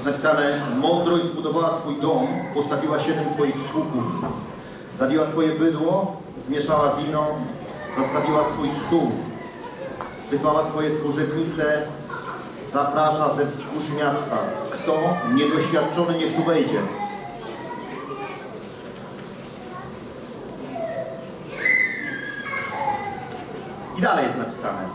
Jest napisane: mądrość zbudowała swój dom, postawiła 7 swoich słupów, zabiła swoje bydło, zmieszała wino, zastawiła swój stół, wysłała swoje służebnice, zaprasza ze wzgórz miasta. Kto niedoświadczony, niech tu wejdzie. I dalej jest napisane: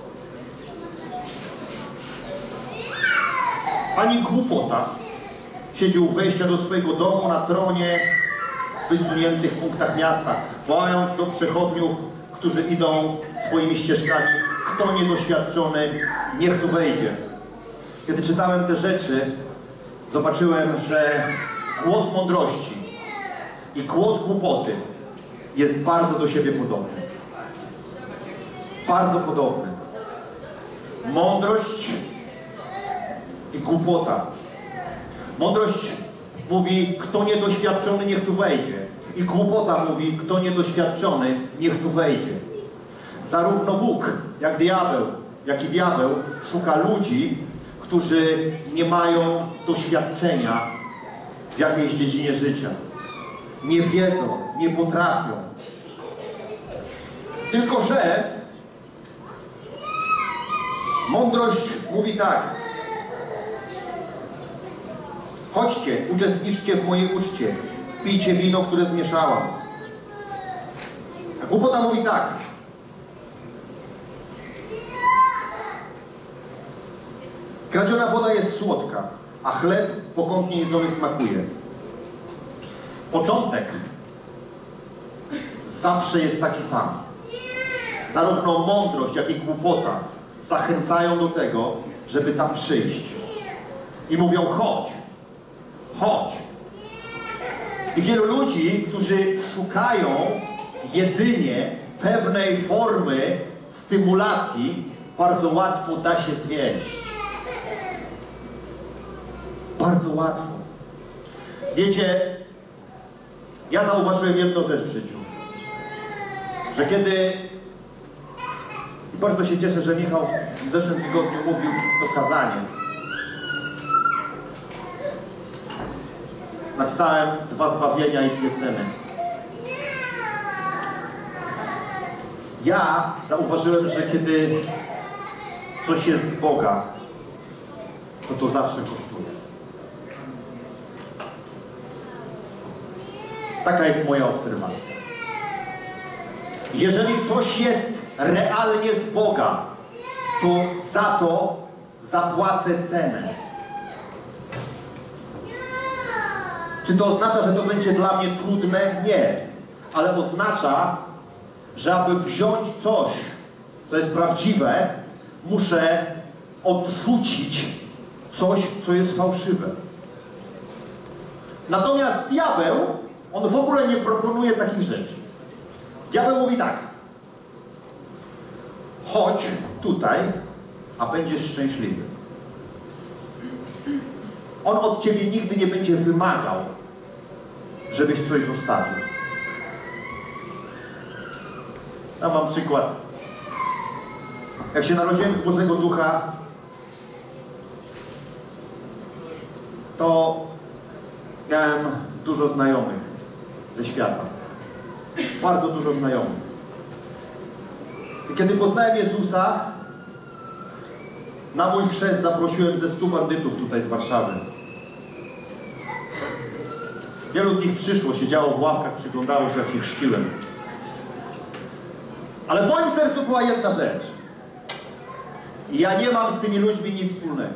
ani głupota siedzi u wejścia do swojego domu na tronie w wysuniętych punktach miasta, wołając do przechodniów, którzy idą swoimi ścieżkami: kto niedoświadczony, niech tu wejdzie. Kiedy czytałem te rzeczy, zobaczyłem, że głos mądrości i głos głupoty jest bardzo do siebie podobny. Bardzo podobny. Mądrość i głupota. Mądrość mówi: kto niedoświadczony, niech tu wejdzie. I głupota mówi: kto niedoświadczony, niech tu wejdzie. Zarówno Bóg, jak i diabeł szuka ludzi, którzy nie mają doświadczenia w jakiejś dziedzinie życia. Nie wiedzą, nie potrafią. Tylko że mądrość mówi tak: chodźcie, uczestniczcie w mojej uczcie, pijcie wino, które zmieszałam. A głupota mówi tak: kradziona woda jest słodka, a chleb pokątnie jedzony smakuje. Początek zawsze jest taki sam. Zarówno mądrość, jak i głupota zachęcają do tego, żeby tam przyjść. I mówią: chodź, chodź. I wielu ludzi, którzy szukają jedynie pewnej formy stymulacji, bardzo łatwo da się zwieść. Bardzo łatwo. Wiecie, ja zauważyłem jedną rzecz w życiu. Że kiedy... I bardzo się cieszę, że Michał w zeszłym tygodniu mówił to kazanie. Napisałem 2 zbawienia i 2 ceny. Ja zauważyłem, że kiedy coś jest z Boga, to zawsze kosztuje. Taka jest moja obserwacja. Jeżeli coś jest realnie z Boga, to za to zapłacę cenę. Czy to oznacza, że to będzie dla mnie trudne? Nie. Ale oznacza, że aby wziąć coś, co jest prawdziwe, muszę odrzucić coś, co jest fałszywe. Natomiast diabeł, on w ogóle nie proponuje takich rzeczy. Diabeł mówi tak: chodź tutaj, a będziesz szczęśliwy. On od ciebie nigdy nie będzie wymagał, żebyś coś zostawił. Dam wam przykład. Jak się narodziłem z Bożego Ducha, to miałem dużo znajomych ze świata. Bardzo dużo znajomych. I kiedy poznałem Jezusa, na mój chrzest zaprosiłem ze 100 bandytów tutaj z Warszawy. Wielu z nich przyszło, siedziało w ławkach, przyglądało się, jak się chrzciłem. Ale w moim sercu była jedna rzecz. I ja nie mam z tymi ludźmi nic wspólnego.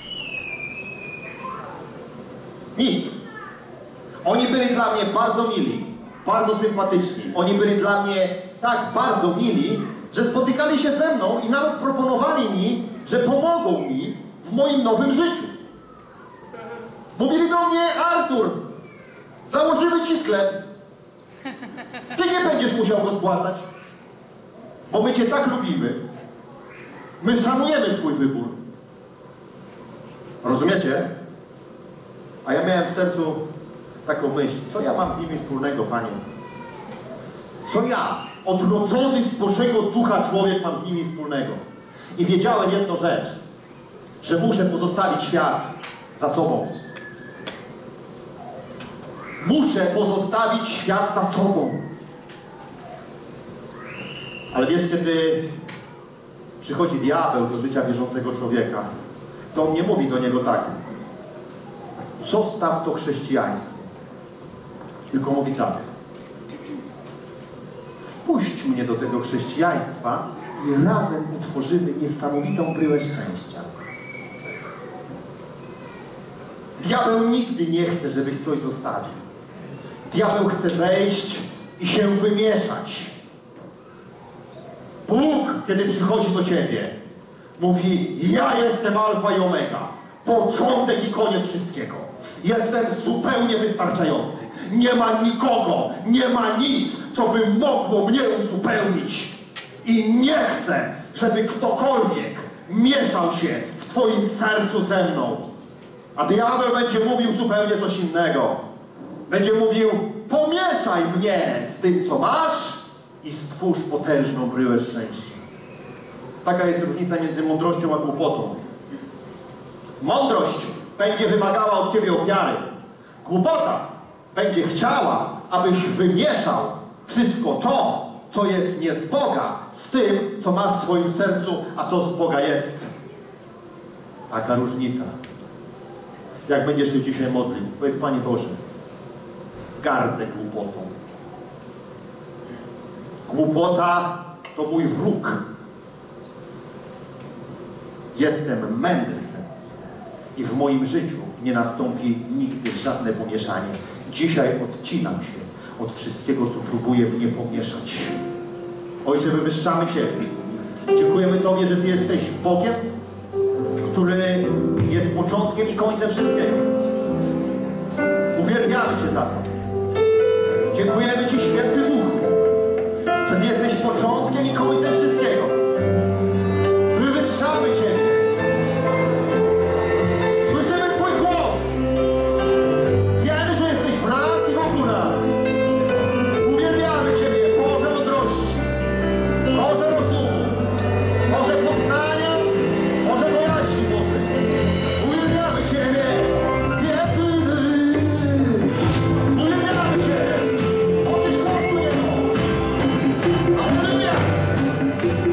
Nic. Oni byli dla mnie bardzo mili, bardzo sympatyczni. Oni byli dla mnie tak bardzo mili, że spotykali się ze mną i nawet proponowali mi, że pomogą mi w moim nowym życiu. Mówili do mnie: Artur, założymy ci sklep. Ty nie będziesz musiał go spłacać, bo my cię tak lubimy. My szanujemy twój wybór. Rozumiecie? A ja miałem w sercu taką myśl: co ja mam z nimi wspólnego, Panie? Co ja, odrodzony z Bożego Ducha człowiek, mam z nimi wspólnego? I wiedziałem jedną rzecz, że muszę pozostawić świat za sobą. Muszę pozostawić świat za sobą. Ale wiesz, kiedy przychodzi diabeł do życia wierzącego człowieka, to on nie mówi do niego tak: zostaw to chrześcijaństwo. Tylko mówi tak: wpuść mnie do tego chrześcijaństwa i razem utworzymy niesamowitą bryłę szczęścia. Diabeł nigdy nie chce, żebyś coś zostawił. Diabeł chce wejść i się wymieszać. Bóg, kiedy przychodzi do ciebie, mówi: ja jestem alfa i omega, początek i koniec wszystkiego. Jestem zupełnie wystarczający. Nie ma nikogo, nie ma nic, co by mogło mnie uzupełnić. I nie chcę, żeby ktokolwiek mieszał się w twoim sercu ze mną. A diabeł będzie mówił zupełnie coś innego. Będzie mówił: pomieszaj mnie z tym, co masz i stwórz potężną bryłę szczęścia. Taka jest różnica między mądrością a głupotą. Mądrość będzie wymagała od ciebie ofiary. Głupota będzie chciała, abyś wymieszał wszystko to, co jest nie z Boga, z tym, co masz w swoim sercu, a co z Boga jest. Taka różnica. Jak będziesz się dzisiaj modlił, powiedz: Panie Boże, gardzę głupotą. Głupota to mój wróg. Jestem mędrcem i w moim życiu nie nastąpi nigdy żadne pomieszanie. Dzisiaj odcinam się od wszystkiego, co próbuje mnie pomieszać. Ojcze, wywyższamy Ciebie. Dziękujemy Tobie, że Ty jesteś Bogiem, który jest początkiem i końcem wszystkiego. Uwielbiamy Cię za to. Dziękujemy Ci, Święty Duchu, że Ty jesteś początkiem i końcem wszystkiego. Wywyższamy Ciebie. Słyszymy Twój głos. Wiemy, że jesteś w nas i wokół nas. Uwielbiamy Ciebie, Boże mądrości, Boże rozumu, Boże poznania, Boże bojaźni, Boże. Uwielbiamy Ciebie. Uwielbiamy Ciebie. Podnieś głos do Niego. Alleluja.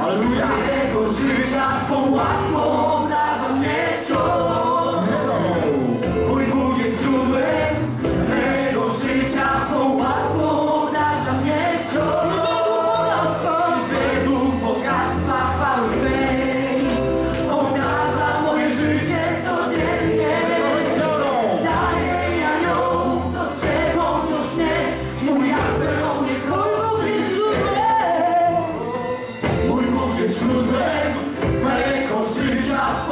Halleluja! Mego życia swą łaską obdarza mnie wciąż. Mój Bóg jest źródłem mego życia swą łaską obdarza mnie wciąż. I według bogactwa chwały swej obdarza moje życie codziennie. Daje mi aniołów, co strzegą wciąż mnie. Mój Jahwe o mnie troszczy się. Mój Bóg jest źródłem mego życia.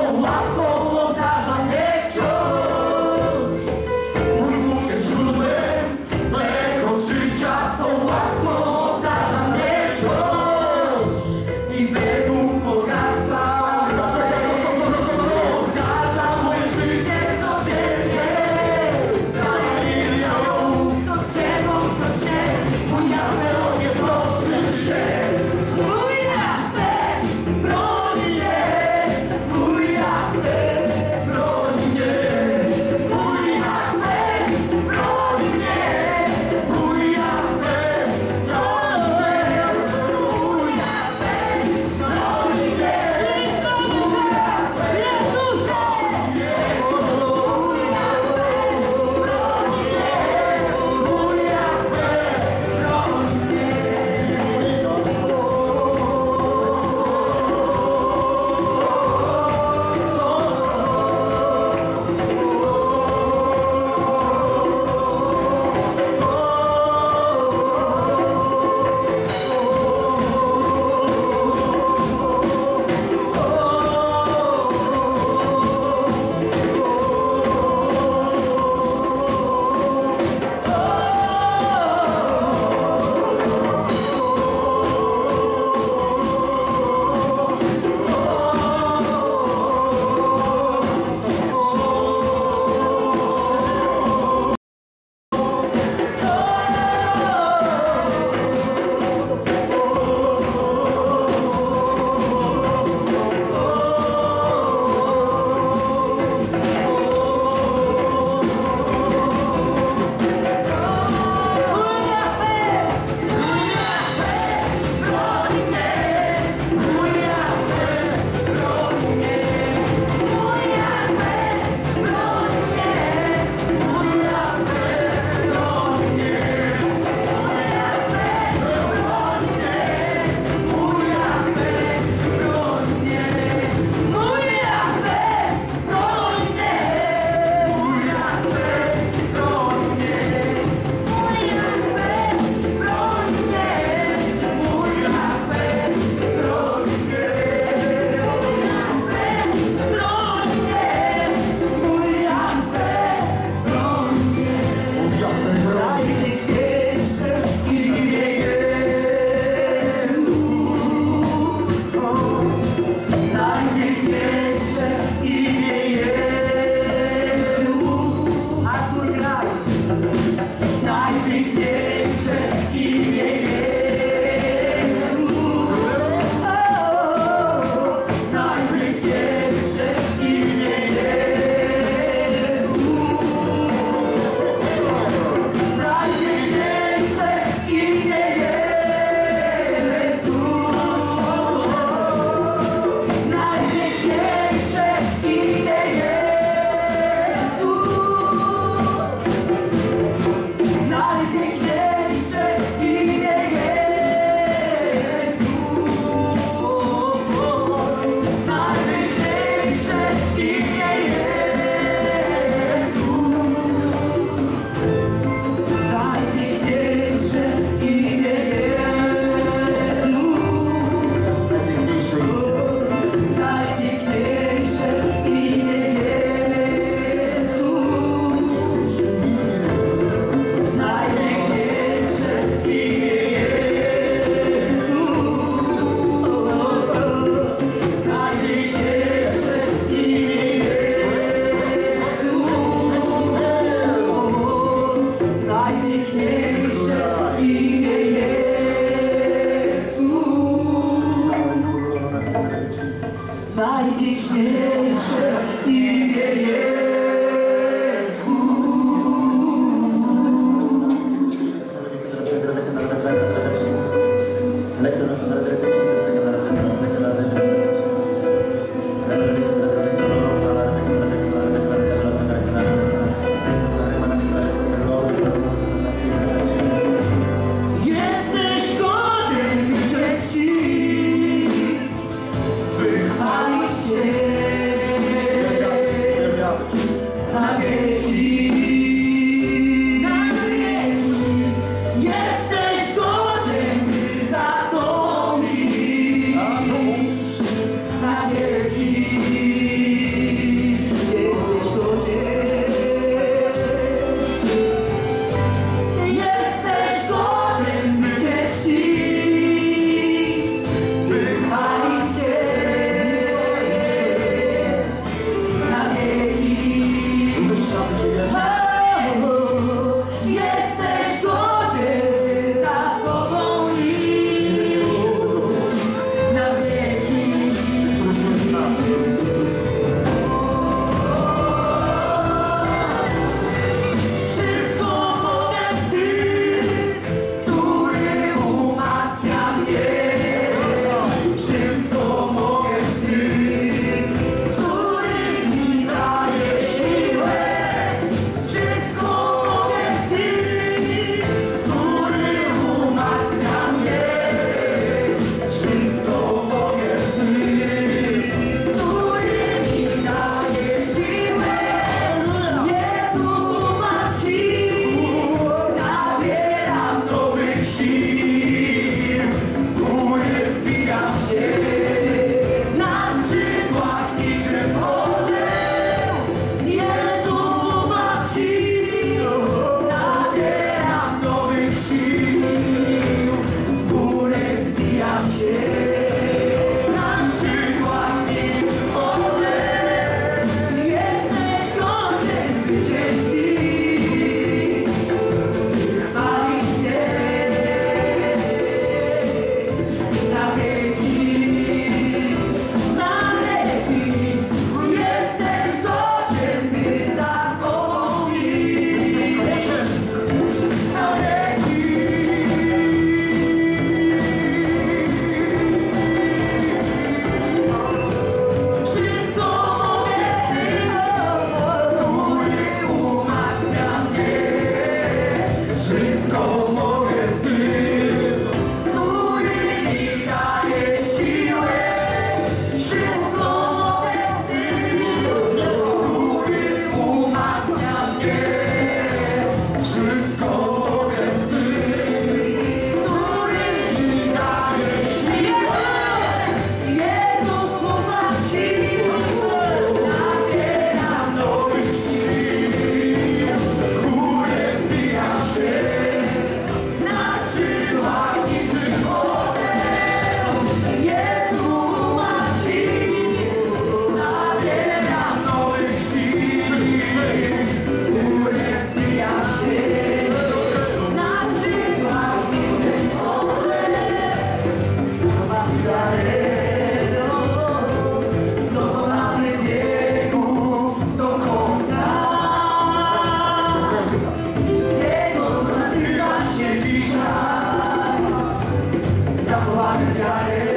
wiarę.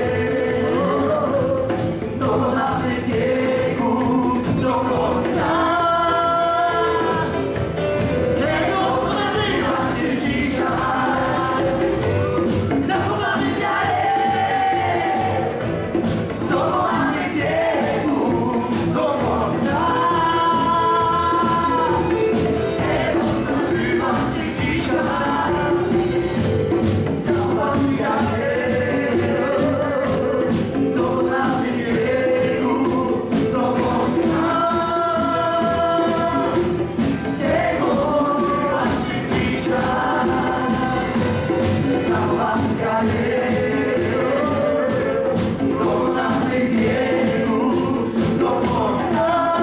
Dokonamy biegu do końca. Tego, co nazywa się dzisiaj. Zachowamy wiarę. Dokonamy biegu do końca. Tego, co nazywa się dzisiaj. Zachowamy wiarę. Dokonamy biegu do końca. Tego, co nazywa się dzisiaj. Zachowamy wiarę. Dokonamy biegu do końca.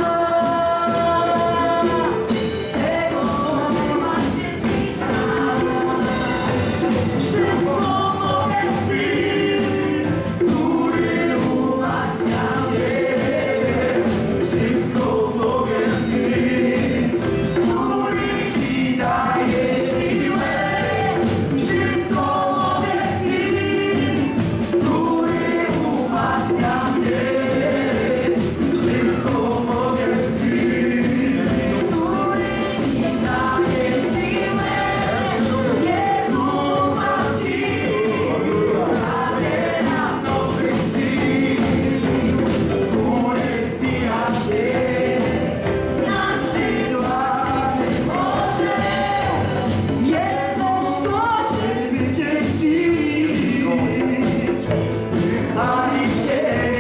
Tego, co nazywa się dzisiaj. Wszystko mogę w Tym, który umacnia mnie. Wszystko mogę w Tym, który mi daje siłę. Wszystko mogę w Tym, który umacnia mnie. Wszystko mogę w Tym, który mi daje siłę. Jezu, ufam Ci, nabieram nowych sił, w górę wzbijam się na skrzydła może. Jesteś godzien wydziękczyć, wychwalić Cię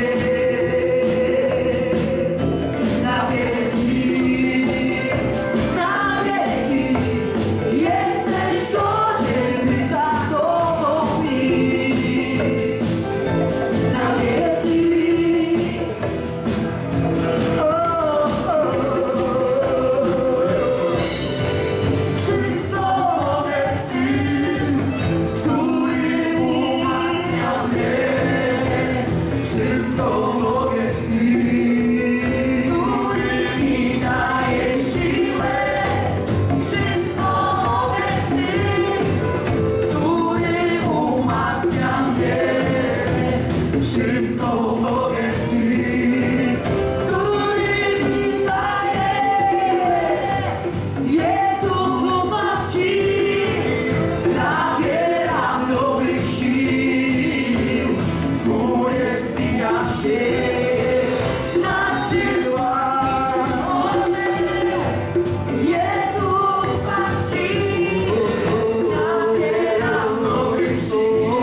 na wieki, na wieki. Jesteś godzien, by za Tobą iść na wieki. Wszystko mogę w Tym, który umacnia mnie. Wszystko mogę w Tym, który mi daje siłę. Wszystko mogę w Tym, który umacnia mnie. Wszystko mogę w Tym, który mi daje. Jezus, ufam Ci, nabieram nowych sił, w górę wzbijam się na skrzydła może. Jezus, ufam Ci, nabieram nowych sił.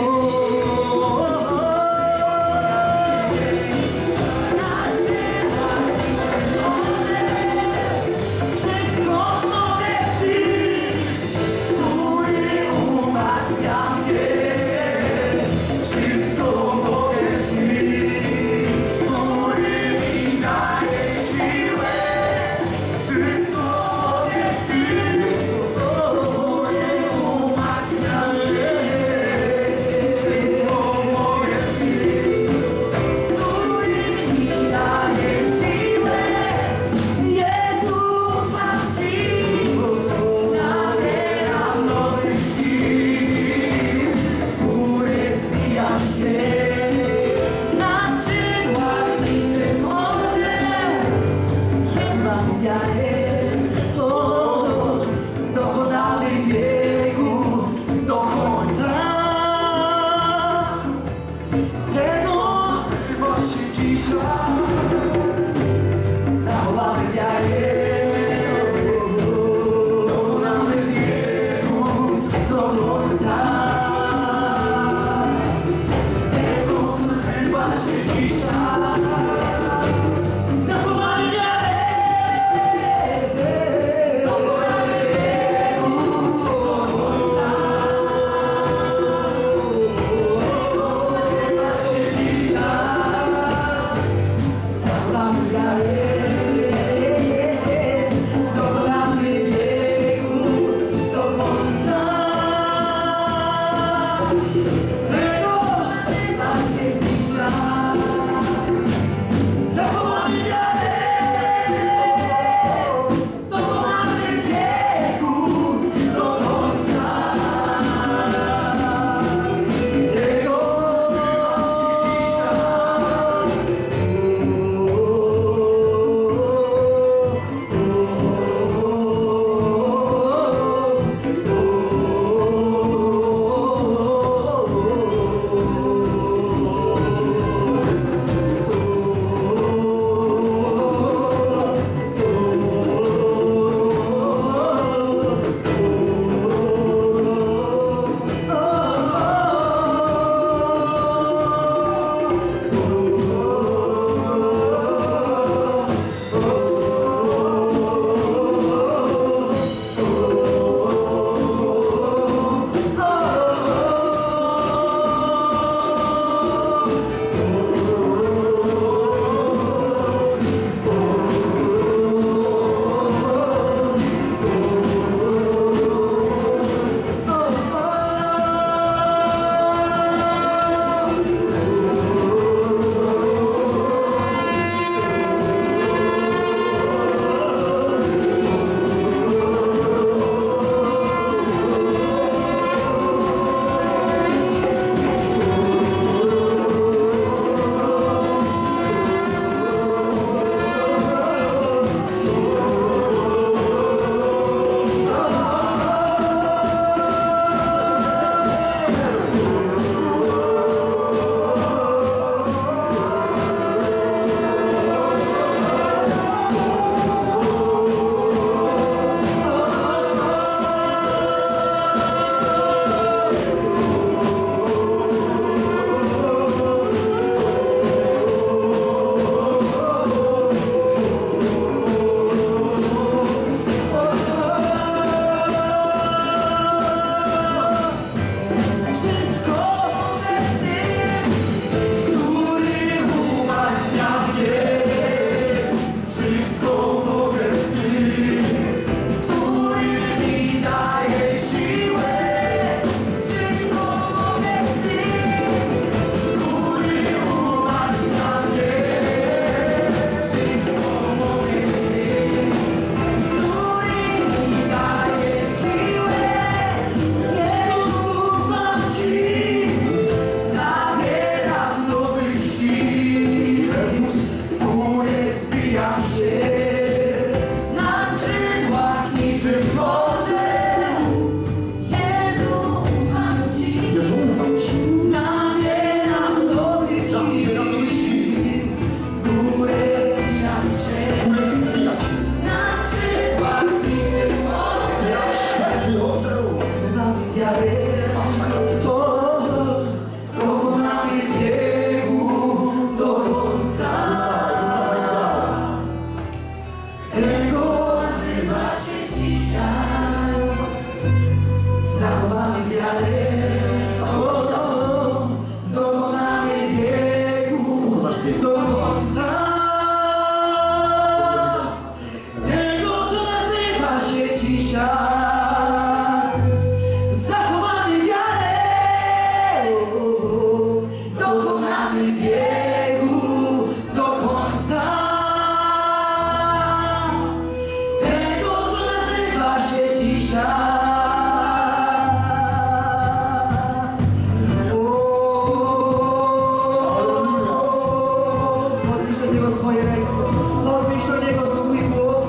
Wszystko mogę w Tym, który umacnia mnie. Wszystko mogę w Tym, który mi daje siłę. Wszystko mogę w Tym, który umacnia mnie. Wszystko mogę w Tym, który mi daje siłę. Jezu, ufam Ci, nabieram nowych sił, w górę wzbijam się na skrzydłach niczym orzeł. Mam wiarę, dokonamy biegu do końca. Tego nazywa się dzisiaj. Zachowamy wiarę. Dokonamy biegu do końca. Tego, co nazywa się dzisiaj. Zachowamy wiarę. Dokonamy biegu do końca. Tego, co nazywa się dzisiaj. biegu do końca tego, co nazywa się dzisiaj. Podnieś do niego swoje ręce, podnieś do niego swój głos.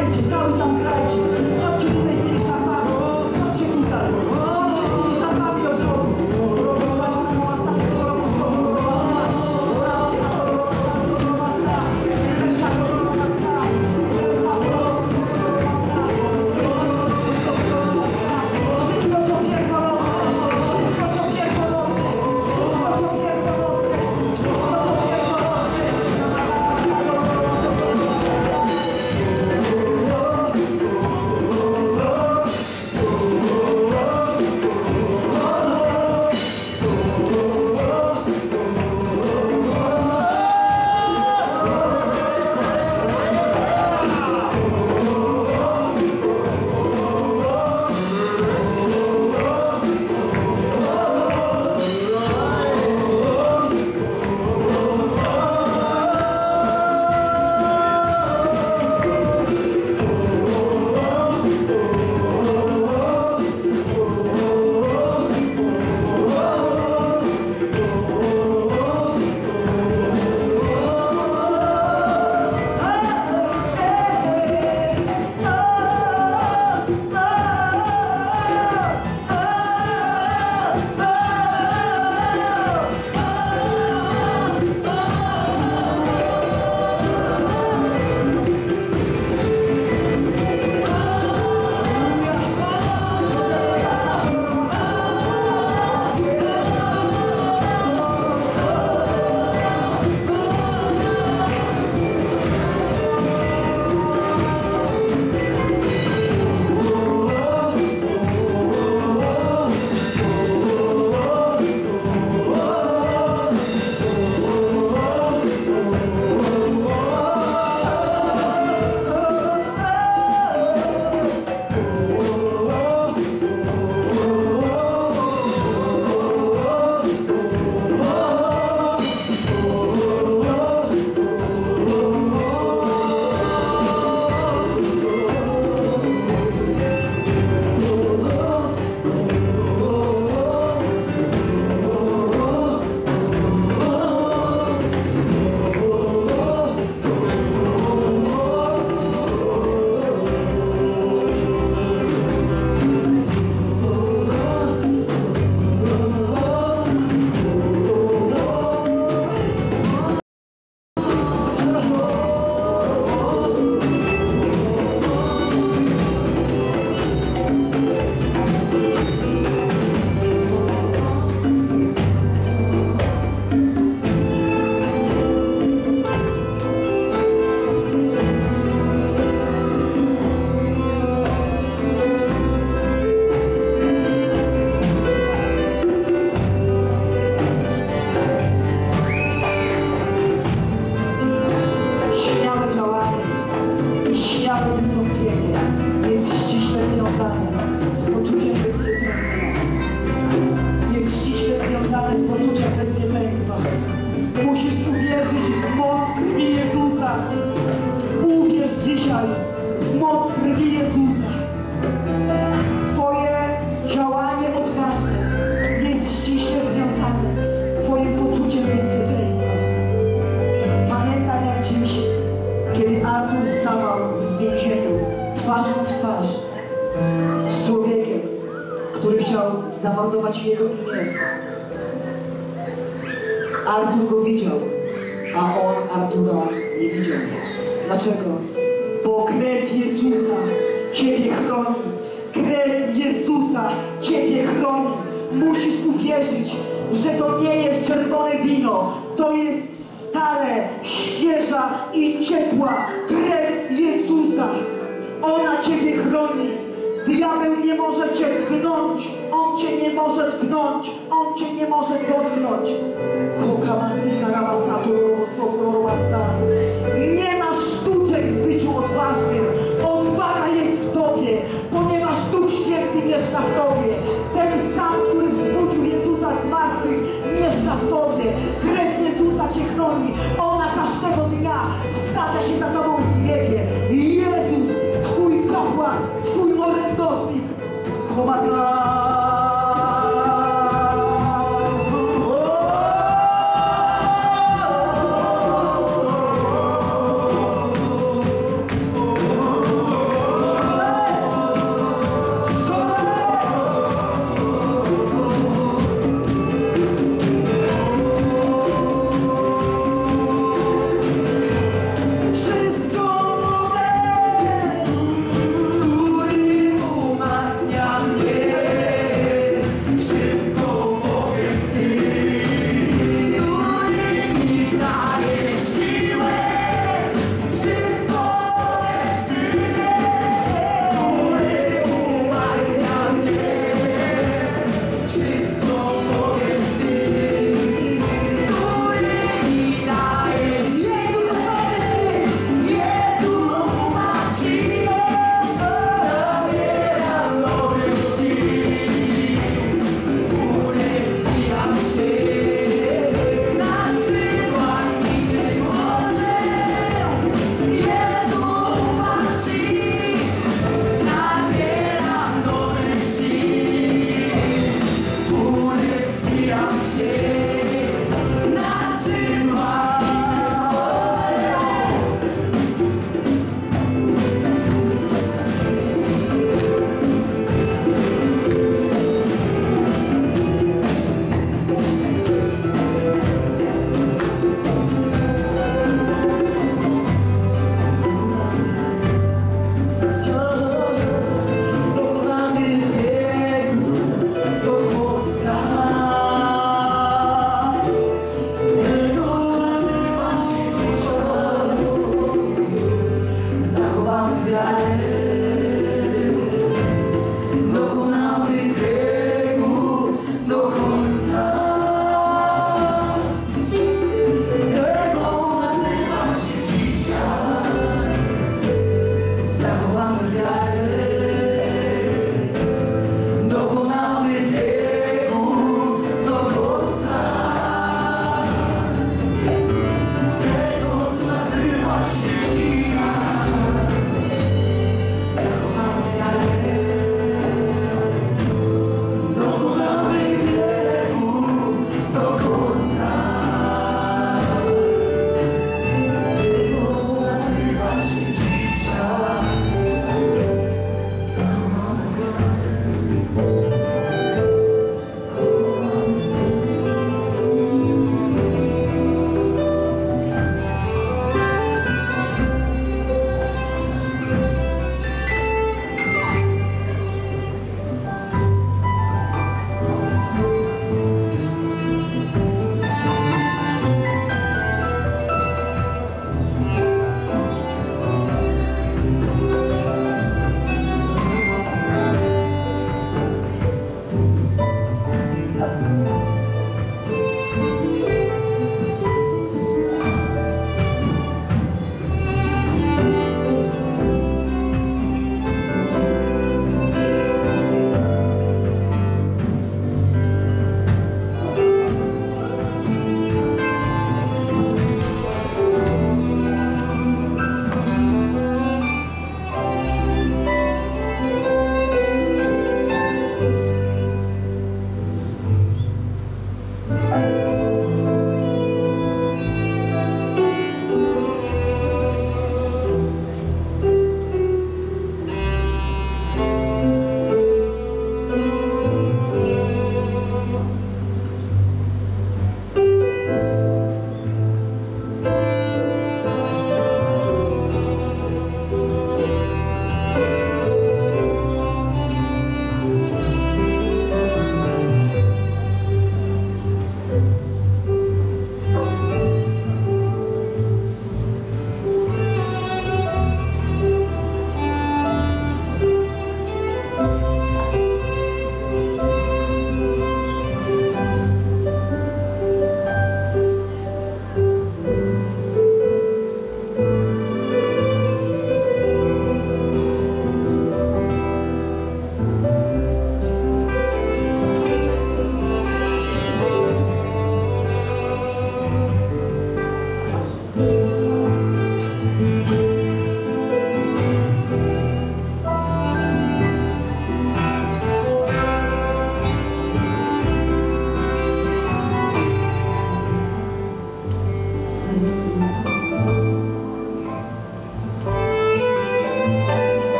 grajcie, cały czas grajcie. Chodźcie tutaj z tymi szafami, chodźcie tutaj. Chodźcie z tymi szafami do przodu. Zamordować jego imię. Artur go widział, a on Artura nie widział. Dlaczego? Bo krew Jezusa Ciebie chroni. Krew Jezusa Ciebie chroni. Musisz uwierzyć, że to nie jest czerwone wino. To jest stale, świeża i ciepła krew Jezusa. Ona Ciebie chroni. Diabeł nie może Cię tknąć, on Cię nie może tknąć, on Cię nie może dotknąć. Nie ma sztuczek w byciu odważnym. Odwaga jest w Tobie, ponieważ Duch Święty mieszka w Tobie. Ten sam, który wzbudził Jezusa z martwych, mieszka w Tobie. Krew Jezusa Cię chroni. Ona każdego dnia wstawia się za Tobą w niebie. Jezus, Twój kapłan, Twój orędownik.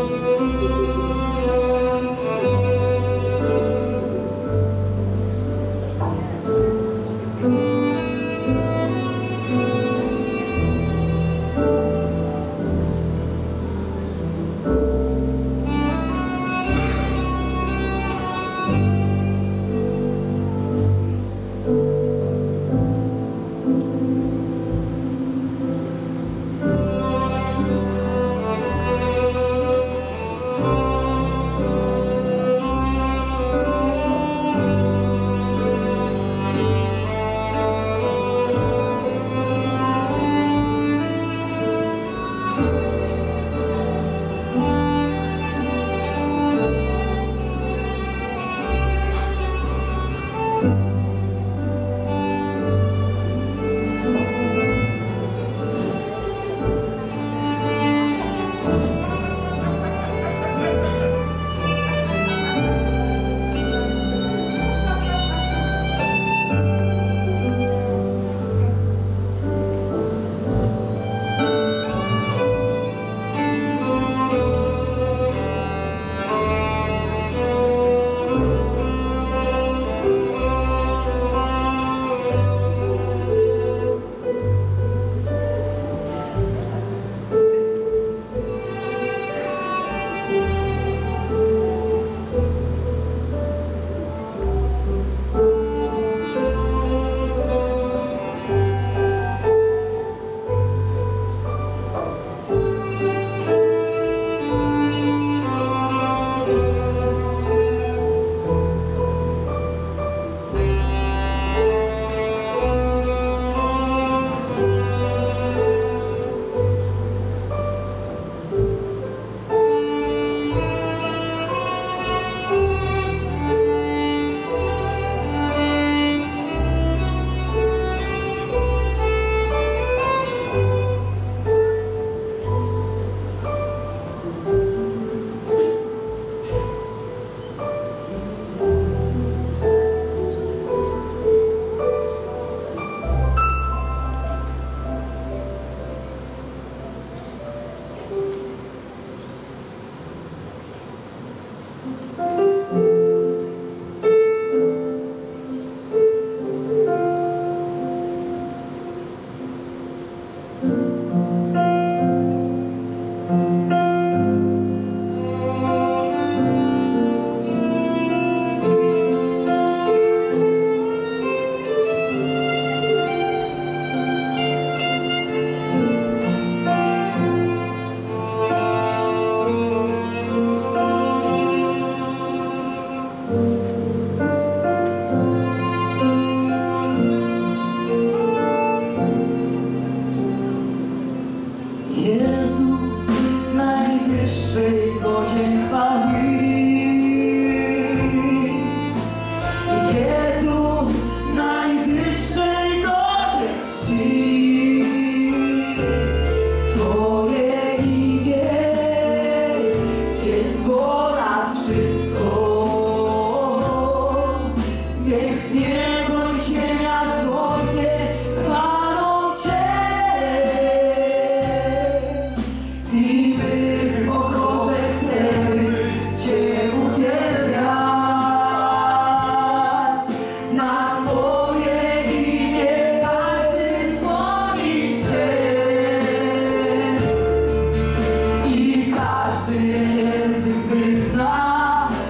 Każdy język wyzna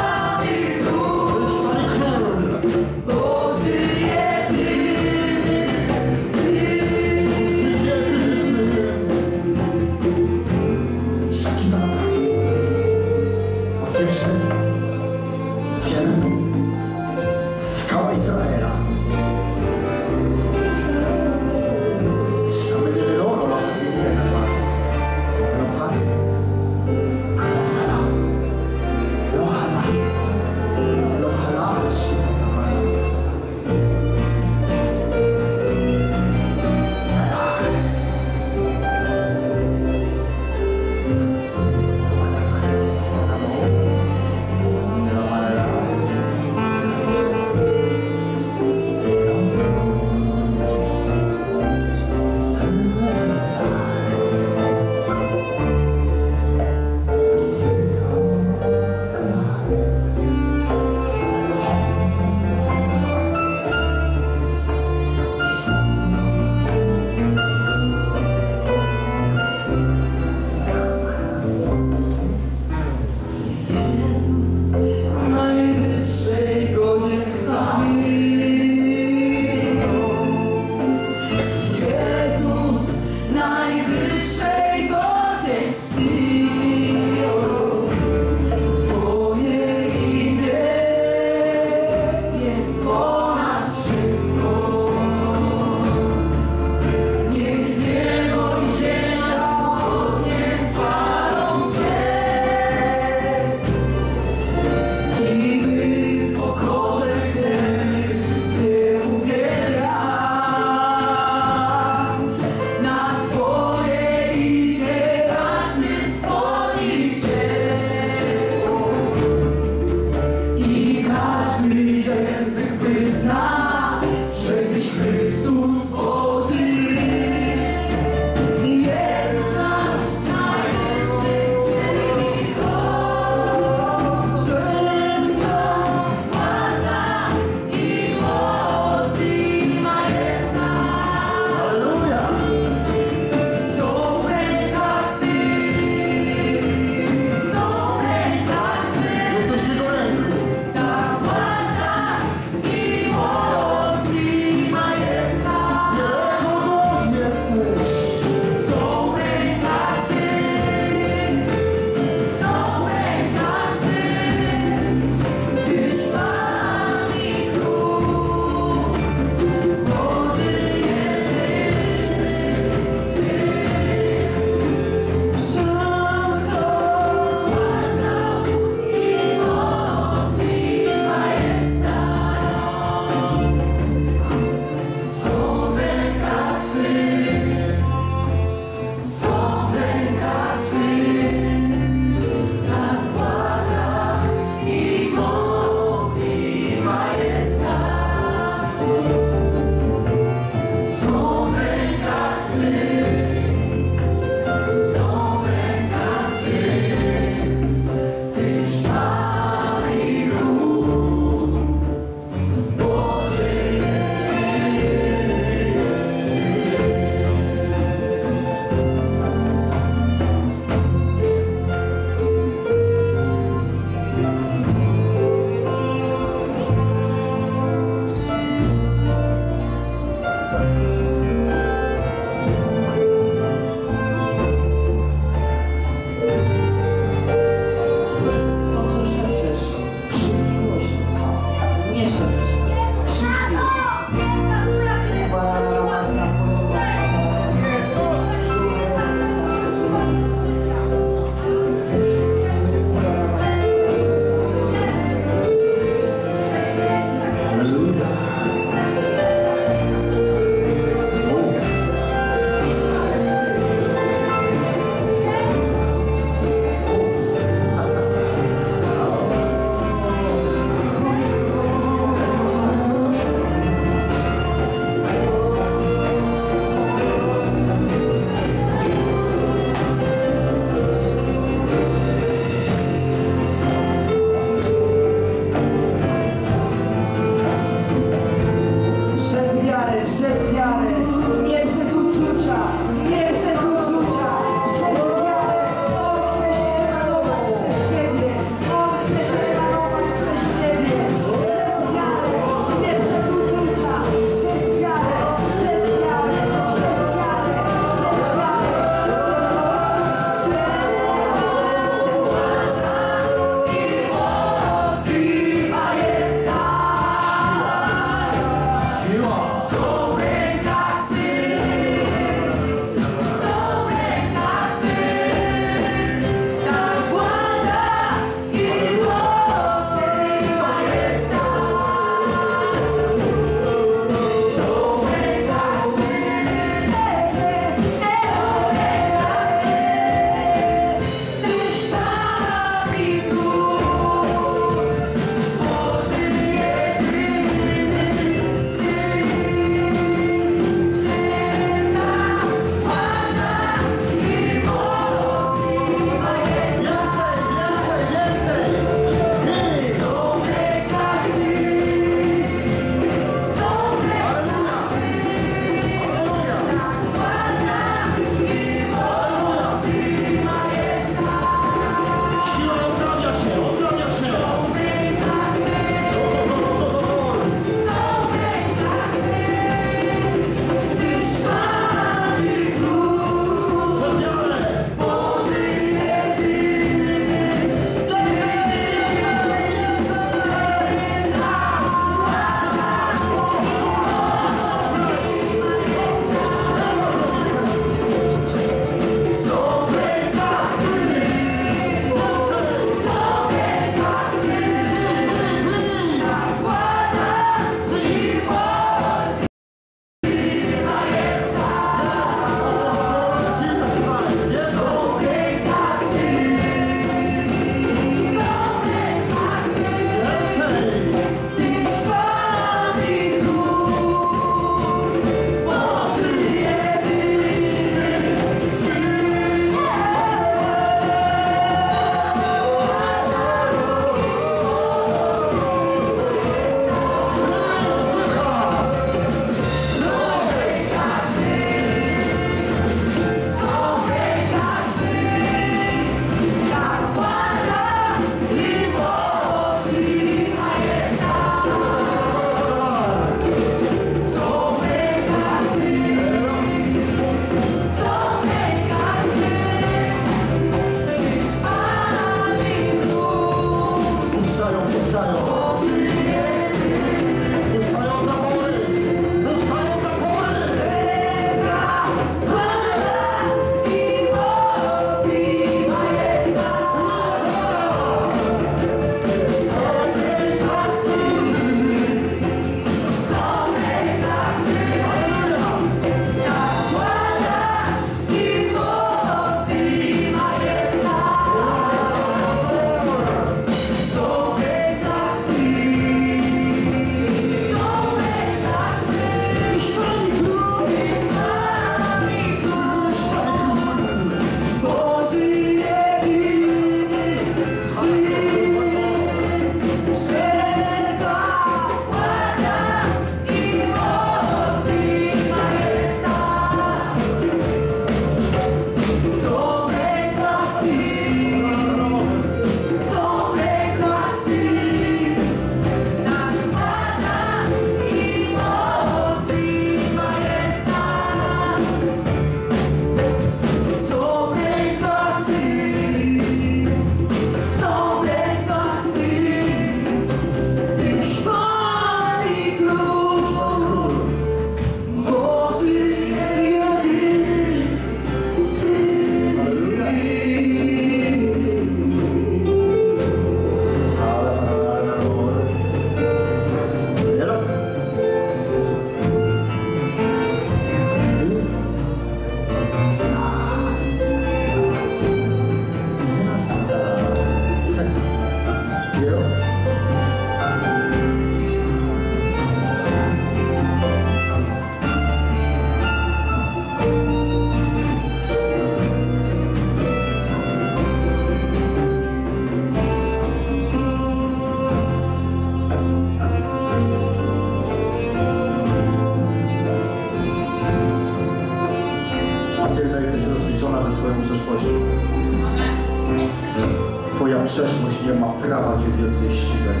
przeszłość nie ma prawa Cię więcej ścigać.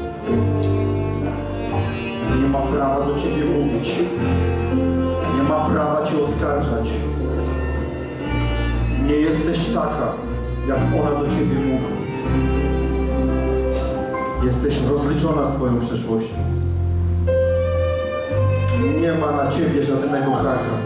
Nie ma prawa do Ciebie mówić. Nie ma prawa Cię oskarżać. Nie jesteś taka, jak ona do Ciebie mówi. Jesteś rozliczona z Twoją przeszłością. Nie ma na Ciebie żadnego haka.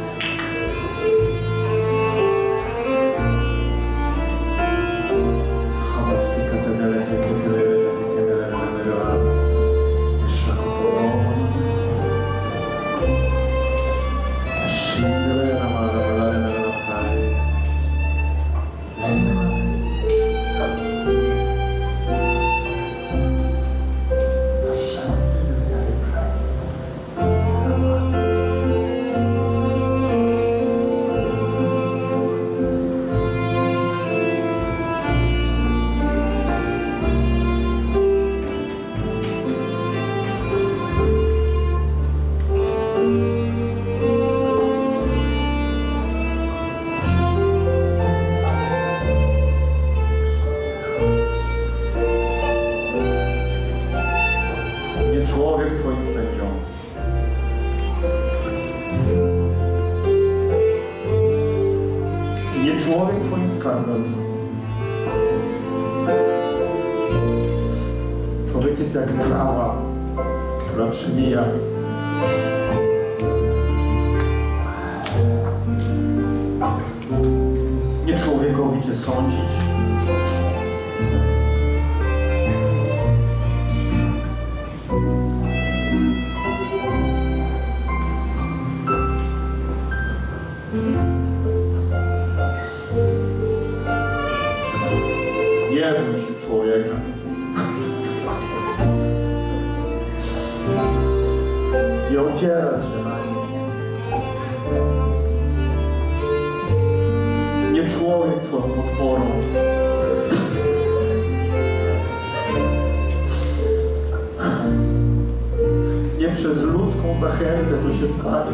Człowiek Twoim sędzią. I nie człowiek Twoim skarbem. Człowiek jest jak trawa, która przemija. Nie człowiekowi Cię sądzić. Nie bój się człowieka. Nie opieraj się na nim. Nie człowiek Twoją podporą. Nie przez ludzką zachętę to się stanie.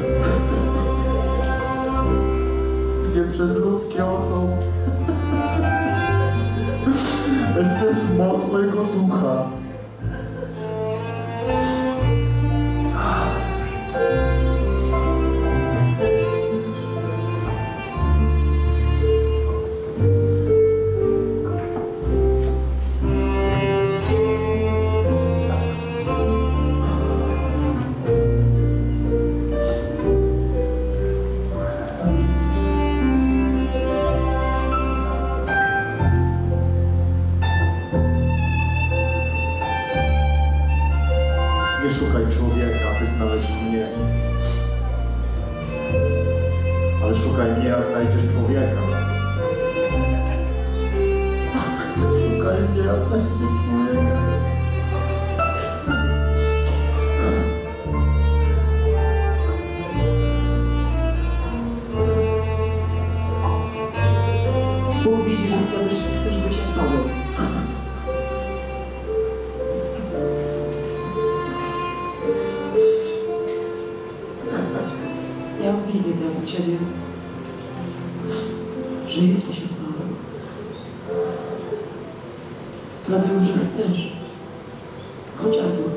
Nie przez ludzkie osoby. Przez moc mojego ducha. Nie szukaj człowieka, by znaleźć mnie. Ale szukaj mnie, a znajdziesz człowieka. Szukaj mnie, a znajdziesz człowieka. Bóg widzi, że chcesz być jak Paweł. Miałam wizję teraz Ciebie, że jesteś jak Paweł. Dlatego, że chcesz. Chodź, Artur.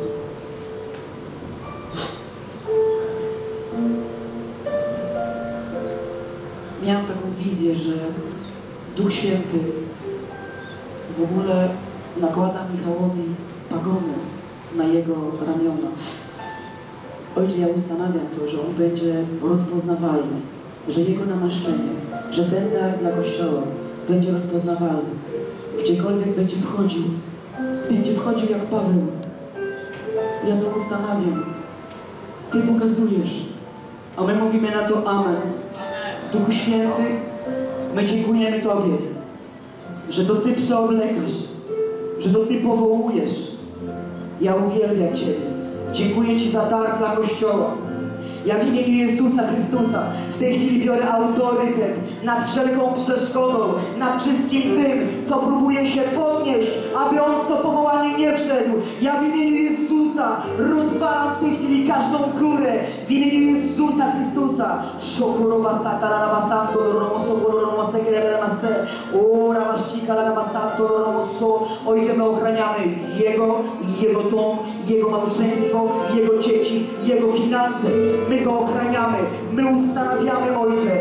Miałam taką wizję, że Duch Święty w ogóle nakłada Michałowi pagony na jego ramiona. Ojcze, ja ustanawiam to, że on będzie rozpoznawalny, że jego namaszczenie, że ten dar dla Kościoła będzie rozpoznawalny. Gdziekolwiek będzie wchodził jak Paweł. Ja to ustanawiam. Ty pokazujesz, a my mówimy na to amen. Duchu Święty, my dziękujemy Tobie, że to Ty przeoblekasz, że to Ty powołujesz. Ja uwielbiam Ciebie. Dziękuję Ci za dar dla Kościoła. Ja w imieniu Jezusa Chrystusa w tej chwili biorę autorytet nad wszelką przeszkodą, nad wszystkim tym, co próbuje się podnieść, aby on w to powołanie nie wszedł. Ja w imieniu Jezusa rozwalam w tej chwili każdą górę. W imieniu Jezusa Chrystusa. Szokorowa satarama santo loromoso koloromo sekeleremase. O ramashika larama santo loromoso. Ojcze, my ochraniamy Jego dom, Jego małżeństwo, Jego dzieci, Jego finanse. My Go ochraniamy, my ustanawiamy, Ojcze,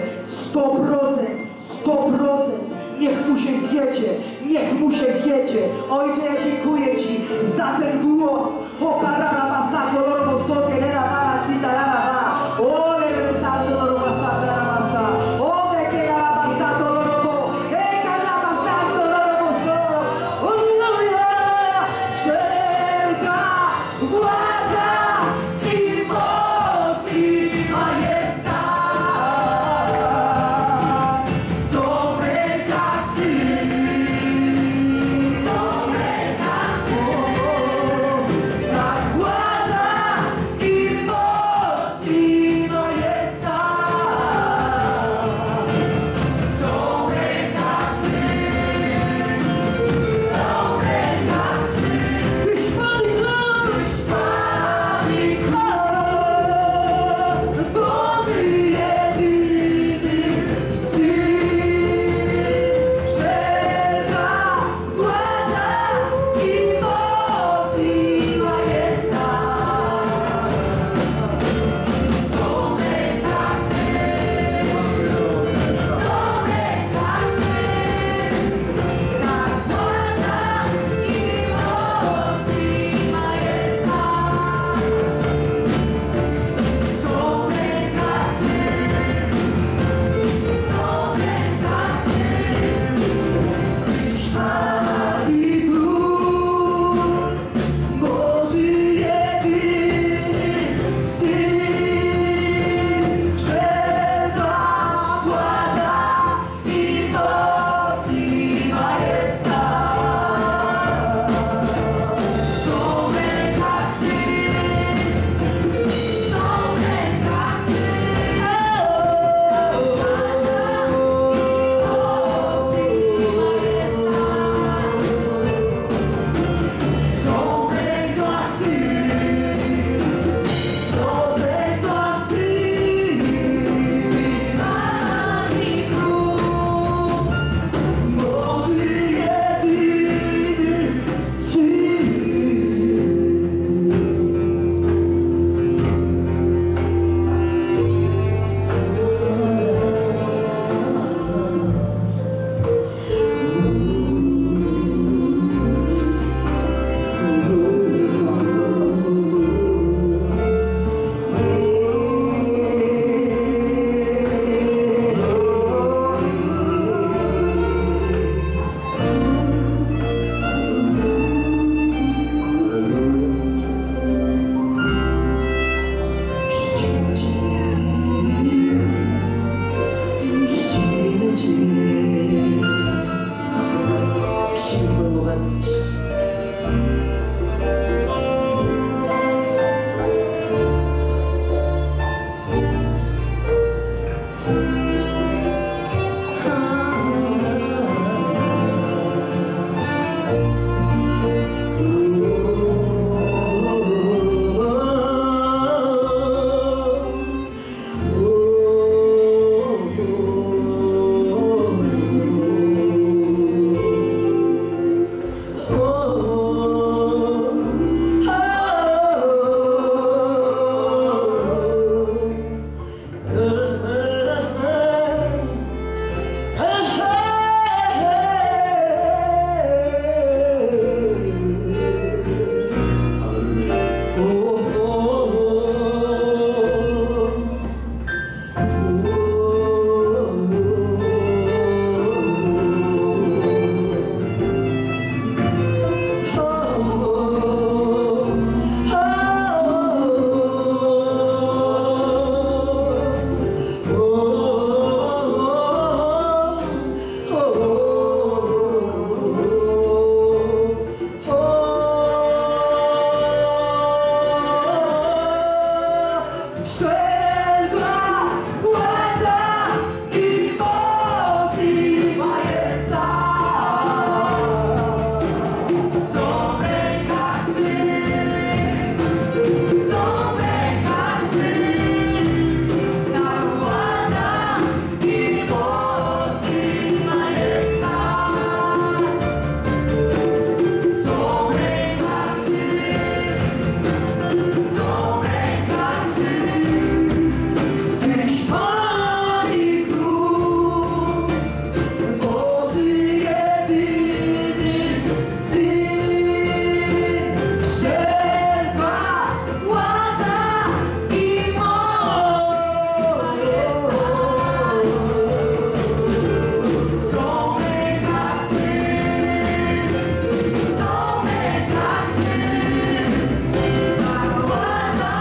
100%, niech mu się wiedzie, niech mu się wiedzie. Ojcze, ja dziękuję Ci za ten głos. Hokarara masako lorobo sote lera mara kita lara ma. O lere santo lorobo sata lara masa. O deke lara masato lorobo. Eka lara santo lorobo so. Alleluja. Wszelka władza i moc i majestat są w rękach Twych. Tak władza Władza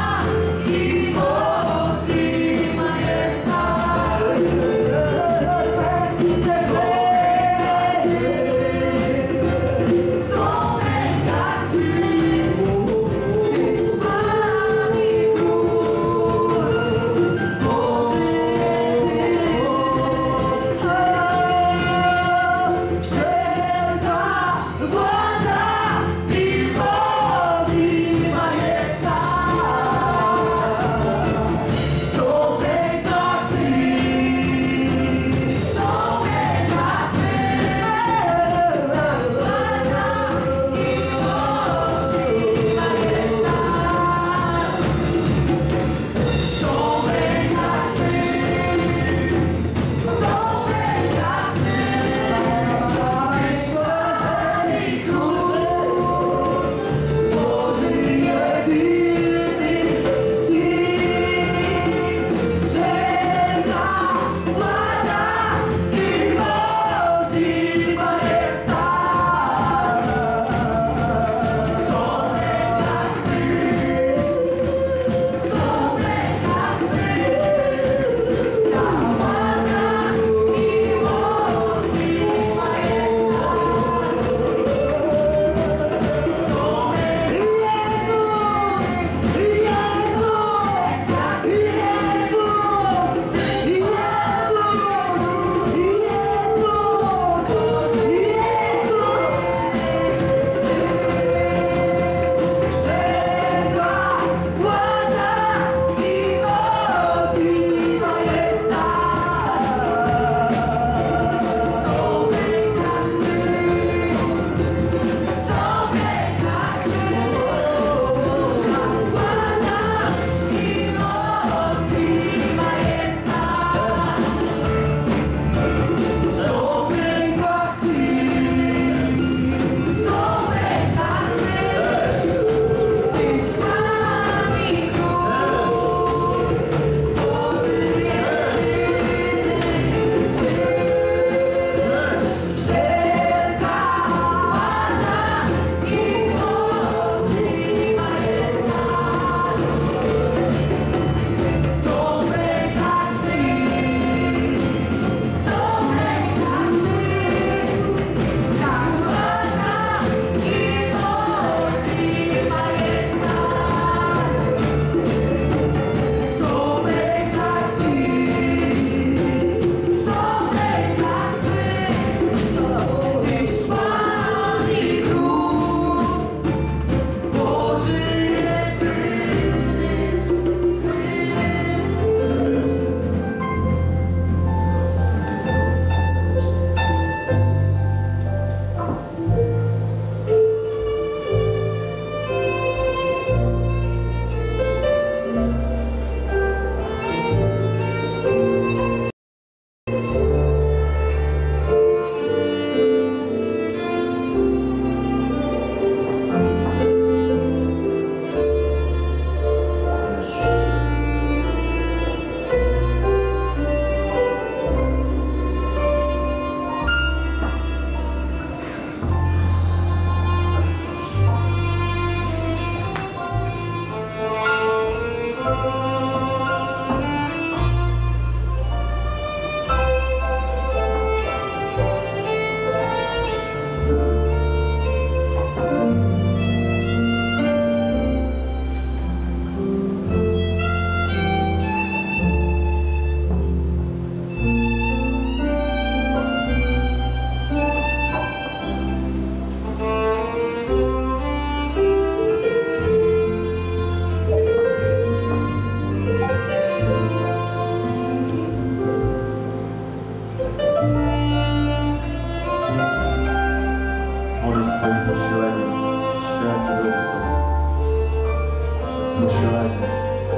zasilenie.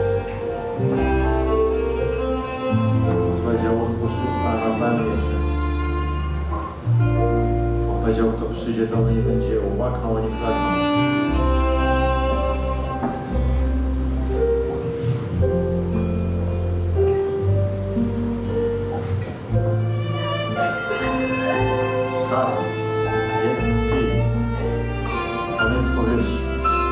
On powiedział, otwórz usta, napełnię Cię. On powiedział, kto przyjdzie do mnie, nie będzie łaknął ani pragnął. On jest w powierzchni.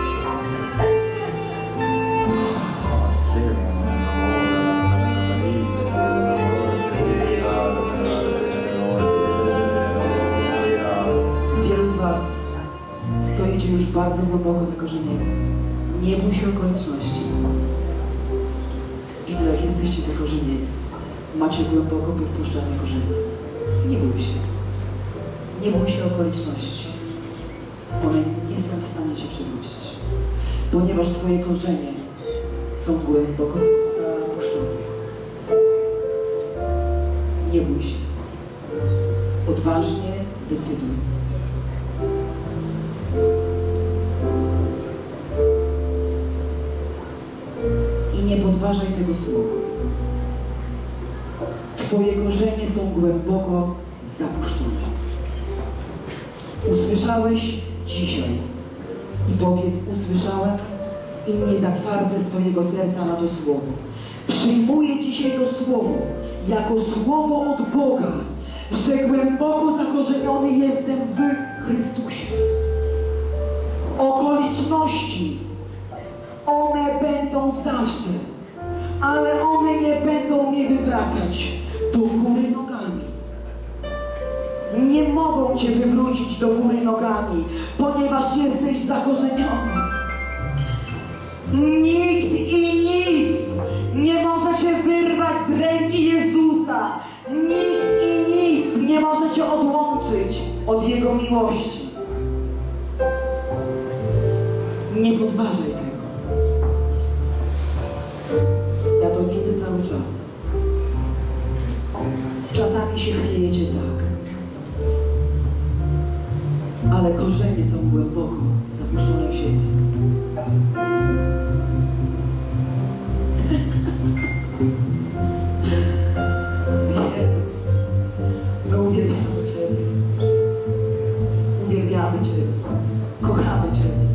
Wielu z Was stoicie już bardzo głęboko zakorzenieni. Nie bój się okoliczności. Widzę, jak jesteście zakorzenieni. Macie głęboko powpuszczane korzenie. Nie bój się. Nie bój się okoliczności. One nie są w stanie Cię przywrócić, ponieważ Twoje korzenie są głęboko zapuszczone. Nie bój się. Odważnie decyduj. I nie podważaj tego słowa. Twoje korzenie są głęboko zapuszczone. Usłyszałeś dzisiaj i powiedz, usłyszałem i nie zatwardzę swojego serca na to słowo. Przyjmuję dzisiaj to słowo jako słowo od Boga, że głęboko zakorzeniony jestem w Chrystusie. Okoliczności, one będą zawsze, ale one nie będą mnie wywracać do góry nogami. Nie mogą Cię wywrócić do góry nogami, ponieważ jesteś zakorzeniony. Nikt i nic nie może Cię wyrwać z ręki Jezusa. Nikt i nic nie może Cię odłączyć od Jego miłości. Nie podważaj tego. Ja to widzę cały czas. Czasami się chwiejecie tak, ale korzenie są głęboko zapuszczone w ziemię. Jezus, my uwielbiamy Ciebie. Uwielbiamy Ciebie. Kochamy Ciebie.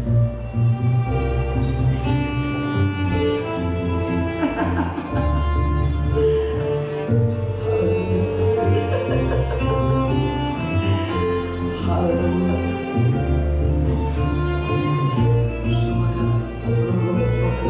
Halleluja.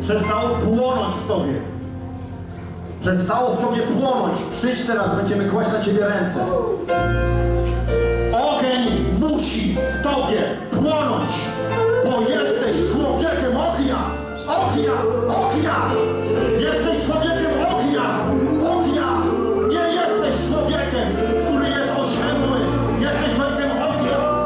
Przestało płonąć w Tobie. Przestało w Tobie płonąć. Przyjdź teraz, będziemy kłaść na Ciebie ręce. Ogień musi w Tobie płonąć, bo jesteś człowiekiem ognia. Ognia! Ognia! Jesteś człowiekiem ognia! Ognia! Nie jesteś człowiekiem, który jest osiemły. Jesteś człowiekiem ognia.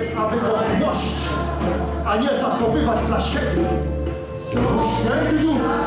A nie zachowywać dla siebie. Święty Duch